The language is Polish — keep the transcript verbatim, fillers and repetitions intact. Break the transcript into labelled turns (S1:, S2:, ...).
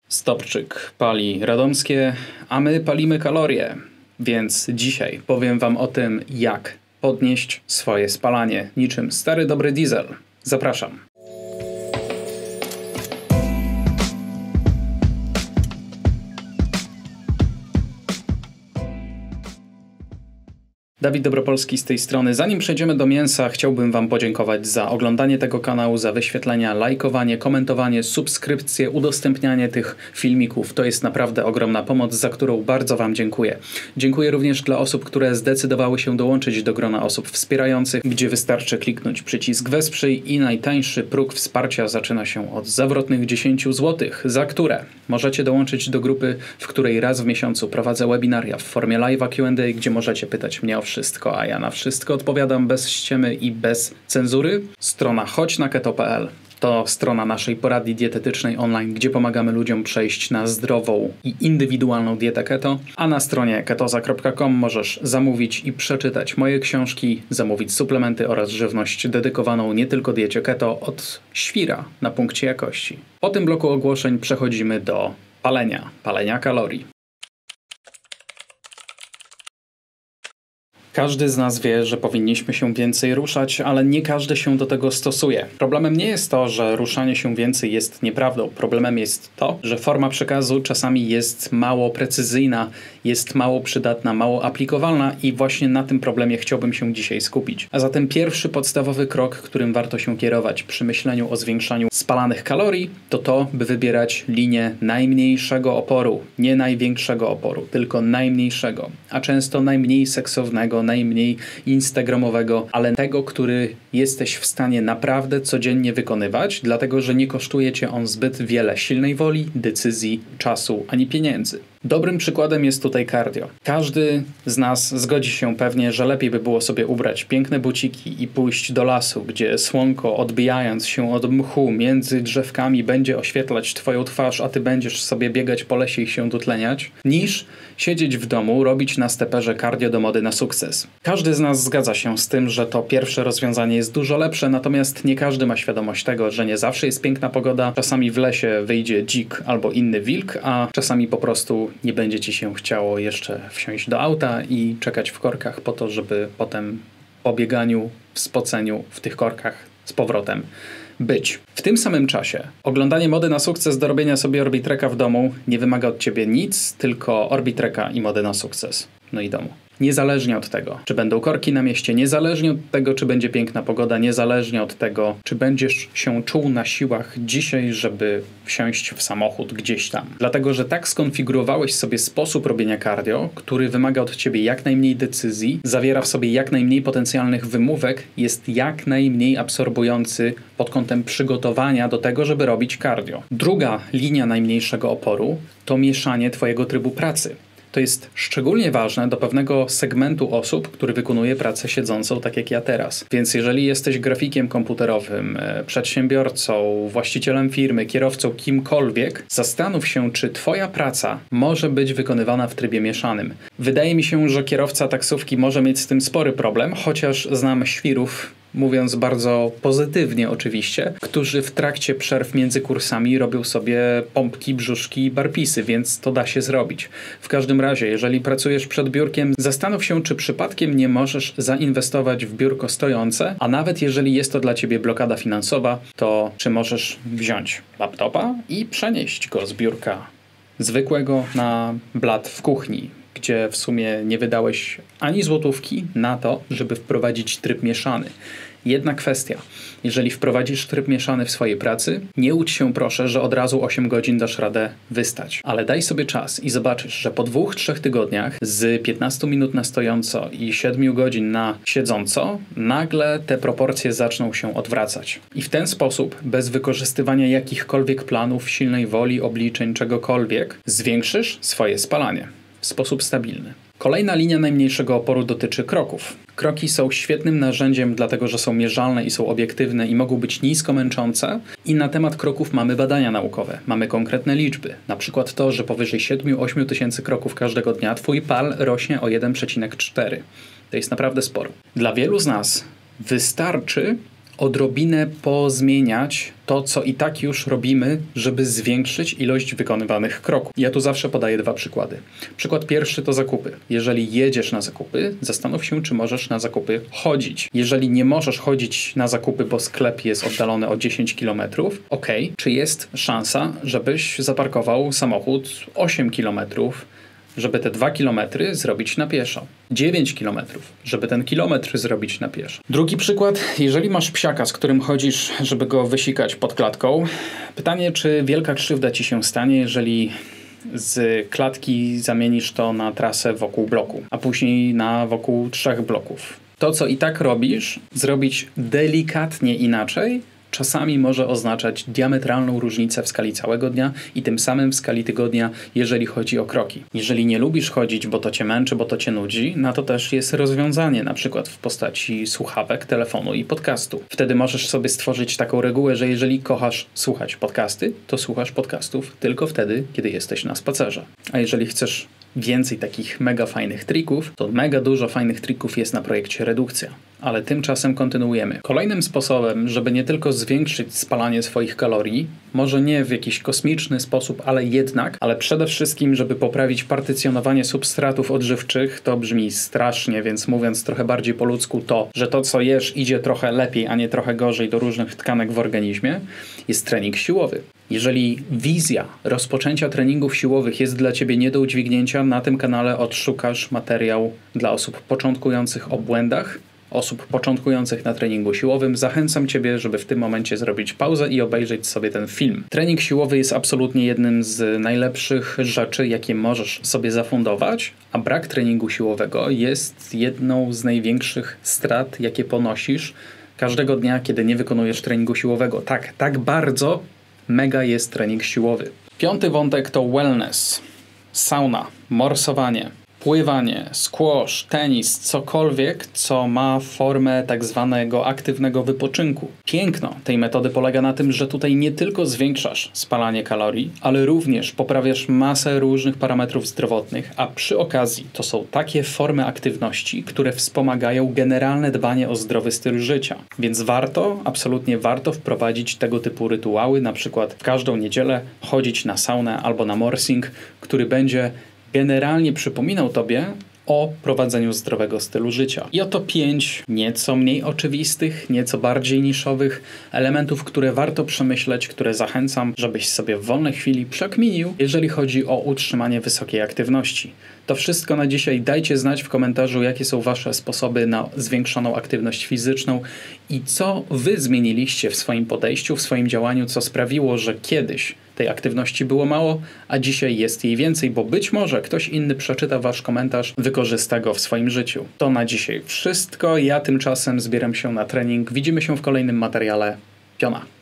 S1: Stopczyk pali radomskie, a my palimy kalorie. Więc dzisiaj powiem wam o tym, jak podnieść swoje spalanie niczym stary dobry diesel. Zapraszam. Dawid Dobropolski z tej strony. Zanim przejdziemy do mięsa, chciałbym wam podziękować za oglądanie tego kanału, za wyświetlenia, lajkowanie, komentowanie, subskrypcje, udostępnianie tych filmików. To jest naprawdę ogromna pomoc, za którą bardzo wam dziękuję. Dziękuję również dla osób, które zdecydowały się dołączyć do grona osób wspierających, gdzie wystarczy kliknąć przycisk wesprzyj i najtańszy próg wsparcia zaczyna się od zawrotnych dziesięć złotych, za które możecie dołączyć do grupy, w której raz w miesiącu prowadzę webinaria w formie live'a Q and A, gdzie możecie pytać mnie o wszystko, a ja na wszystko odpowiadam bez ściemy i bez cenzury. Strona chodź na keto kropka p l to strona naszej poradni dietetycznej online, gdzie pomagamy ludziom przejść na zdrową i indywidualną dietę keto, a na stronie ketoza kropka com możesz zamówić i przeczytać moje książki, zamówić suplementy oraz żywność dedykowaną nie tylko diecie keto od świra na punkcie jakości. Po tym bloku ogłoszeń przechodzimy do palenia, palenia kalorii. Każdy z nas wie, że powinniśmy się więcej ruszać, ale nie każdy się do tego stosuje. Problemem nie jest to, że ruszanie się więcej jest nieprawdą. Problemem jest to, że forma przekazu czasami jest mało precyzyjna, jest mało przydatna, mało aplikowalna i właśnie na tym problemie chciałbym się dzisiaj skupić. A zatem pierwszy podstawowy krok, którym warto się kierować przy myśleniu o zwiększaniu spalanych kalorii, to to, by wybierać linię najmniejszego oporu. Nie największego oporu, tylko najmniejszego, a często najmniej seksownego, najmniej instagramowego, ale tego, który jesteś w stanie naprawdę codziennie wykonywać, dlatego że nie kosztuje cię on zbyt wiele silnej woli, decyzji, czasu ani pieniędzy. Dobrym przykładem jest tutaj cardio. Każdy z nas zgodzi się pewnie, że lepiej by było sobie ubrać piękne buciki i pójść do lasu, gdzie słonko, odbijając się od mchu między drzewkami, będzie oświetlać twoją twarz, a ty będziesz sobie biegać po lesie i się dotleniać, niż siedzieć w domu, robić na steperze cardio do mody na sukces. Każdy z nas zgadza się z tym, że to pierwsze rozwiązanie jest dużo lepsze, natomiast nie każdy ma świadomość tego, że nie zawsze jest piękna pogoda, czasami w lesie wyjdzie dzik albo inny wilk, a czasami po prostu nie będzie ci się chciało jeszcze wsiąść do auta i czekać w korkach po to, żeby potem po bieganiu, w spoceniu w tych korkach z powrotem być. W tym samym czasie oglądanie mody na sukces do robienia sobie Orbitreka w domu nie wymaga od ciebie nic, tylko Orbitreka i mody na sukces. No i domu. Niezależnie od tego, czy będą korki na mieście, niezależnie od tego, czy będzie piękna pogoda, niezależnie od tego, czy będziesz się czuł na siłach dzisiaj, żeby wsiąść w samochód gdzieś tam. Dlatego, że tak skonfigurowałeś sobie sposób robienia cardio, który wymaga od ciebie jak najmniej decyzji, zawiera w sobie jak najmniej potencjalnych wymówek, jest jak najmniej absorbujący pod kątem przygotowania do tego, żeby robić cardio. Druga linia najmniejszego oporu to mieszanie twojego trybu pracy. To jest szczególnie ważne do pewnego segmentu osób, który wykonuje pracę siedzącą, tak jak ja teraz. Więc jeżeli jesteś grafikiem komputerowym, przedsiębiorcą, właścicielem firmy, kierowcą, kimkolwiek, zastanów się, czy twoja praca może być wykonywana w trybie mieszanym. Wydaje mi się, że kierowca taksówki może mieć z tym spory problem, chociaż znam świrów, mówiąc bardzo pozytywnie oczywiście, którzy w trakcie przerw między kursami robią sobie pompki, brzuszki i barpisy, więc to da się zrobić. W każdym razie, jeżeli pracujesz przed biurkiem, zastanów się, czy przypadkiem nie możesz zainwestować w biurko stojące, a nawet jeżeli jest to dla ciebie blokada finansowa, to czy możesz wziąć laptopa i przenieść go z biurka zwykłego na blat w kuchni, gdzie w sumie nie wydałeś ani złotówki na to, żeby wprowadzić tryb mieszany. Jedna kwestia. Jeżeli wprowadzisz tryb mieszany w swojej pracy, nie łudź się proszę, że od razu osiem godzin dasz radę wystać. Ale daj sobie czas i zobaczysz, że po dwóch, trzech tygodniach z piętnastu minut na stojąco i siedmiu godzin na siedząco, nagle te proporcje zaczną się odwracać. I w ten sposób, bez wykorzystywania jakichkolwiek planów, silnej woli, obliczeń, czegokolwiek, zwiększysz swoje spalanie w sposób stabilny. Kolejna linia najmniejszego oporu dotyczy kroków. Kroki są świetnym narzędziem, dlatego że są mierzalne i są obiektywne i mogą być nisko męczące. I na temat kroków mamy badania naukowe. Mamy konkretne liczby. Na przykład to, że powyżej siedem do ośmiu tysięcy kroków każdego dnia twój pal rośnie o jeden przecinek cztery. To jest naprawdę sporo. Dla wielu z nas wystarczy odrobinę pozmieniać to, co i tak już robimy, żeby zwiększyć ilość wykonywanych kroków. Ja tu zawsze podaję dwa przykłady. Przykład pierwszy to zakupy. Jeżeli jedziesz na zakupy, zastanów się, czy możesz na zakupy chodzić. Jeżeli nie możesz chodzić na zakupy, bo sklep jest oddalony o dziesięć kilometrów, ok, czy jest szansa, żebyś zaparkował samochód osiem kilometrów, żeby te dwa kilometry zrobić na pieszo. dziewięć kilometrów, żeby ten kilometr zrobić na pieszo. Drugi przykład, jeżeli masz psiaka, z którym chodzisz, żeby go wysikać pod klatką, pytanie, czy wielka krzywda ci się stanie, jeżeli z klatki zamienisz to na trasę wokół bloku, a później na wokół trzech bloków. To, co i tak robisz, zrobić delikatnie inaczej, czasami może oznaczać diametralną różnicę w skali całego dnia i tym samym w skali tygodnia, jeżeli chodzi o kroki. Jeżeli nie lubisz chodzić, bo to cię męczy, bo to cię nudzi, na to też jest rozwiązanie, na przykład w postaci słuchawek, telefonu i podcastu. Wtedy możesz sobie stworzyć taką regułę, że jeżeli kochasz słuchać podcasty, to słuchasz podcastów tylko wtedy, kiedy jesteś na spacerze. A jeżeli chcesz więcej takich mega fajnych trików, to mega dużo fajnych trików jest na projekcie Redukcja. Ale tymczasem kontynuujemy. Kolejnym sposobem, żeby nie tylko zwiększyć spalanie swoich kalorii, może nie w jakiś kosmiczny sposób, ale jednak, ale przede wszystkim, żeby poprawić partycjonowanie substratów odżywczych, to brzmi strasznie, więc mówiąc trochę bardziej po ludzku to, że to co jesz idzie trochę lepiej, a nie trochę gorzej do różnych tkanek w organizmie, jest trening siłowy. Jeżeli wizja rozpoczęcia treningów siłowych jest dla Ciebie nie do udźwignięcia, na tym kanale odszukasz materiał dla osób początkujących o błędach, osób początkujących na treningu siłowym. Zachęcam Ciebie, żeby w tym momencie zrobić pauzę i obejrzeć sobie ten film. Trening siłowy jest absolutnie jednym z najlepszych rzeczy, jakie możesz sobie zafundować, a brak treningu siłowego jest jedną z największych strat, jakie ponosisz każdego dnia, kiedy nie wykonujesz treningu siłowego. Tak, tak bardzo mega jest trening siłowy. Piąty wątek to wellness, sauna, morsowanie, pływanie, squash, tenis, cokolwiek, co ma formę tak zwanego aktywnego wypoczynku. Piękno tej metody polega na tym, że tutaj nie tylko zwiększasz spalanie kalorii, ale również poprawiasz masę różnych parametrów zdrowotnych, a przy okazji to są takie formy aktywności, które wspomagają generalne dbanie o zdrowy styl życia. Więc warto, absolutnie warto wprowadzić tego typu rytuały, na przykład w każdą niedzielę chodzić na saunę albo na morsing, który będzie generalnie przypominał Tobie o prowadzeniu zdrowego stylu życia. I oto pięć nieco mniej oczywistych, nieco bardziej niszowych elementów, które warto przemyśleć, które zachęcam, żebyś sobie w wolnej chwili przekminił, jeżeli chodzi o utrzymanie wysokiej aktywności. To wszystko na dzisiaj. Dajcie znać w komentarzu, jakie są Wasze sposoby na zwiększoną aktywność fizyczną i co Wy zmieniliście w swoim podejściu, w swoim działaniu, co sprawiło, że kiedyś tej aktywności było mało, a dzisiaj jest jej więcej, bo być może ktoś inny przeczyta Wasz komentarz, wykorzysta go w swoim życiu. To na dzisiaj wszystko. Ja tymczasem zbieram się na trening. Widzimy się w kolejnym materiale. Piona.